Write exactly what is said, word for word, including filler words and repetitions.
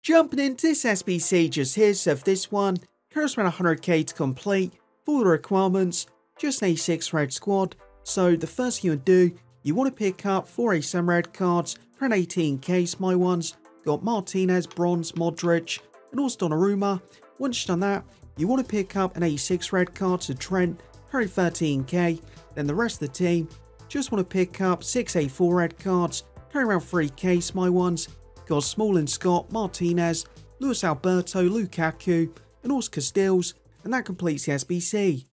Jumping into this S B C just here, so for this one, costs around one hundred K to complete. For the requirements, just an A six red squad. So the first thing you would do, you want to pick up four A seven red cards for an eighteen K, my ones. Got Martinez, Bronze, Modric, and also Donnarumma. Once you've done that, you want to pick up an A six red card to Trent, for thirteen K. Then the rest of the team, just want to pick up six A four red cards, carrying around three K, my ones. Got Smalling, Scott, Martinez, Luis Alberto, Lukaku, and also Castells, and that completes the S B C.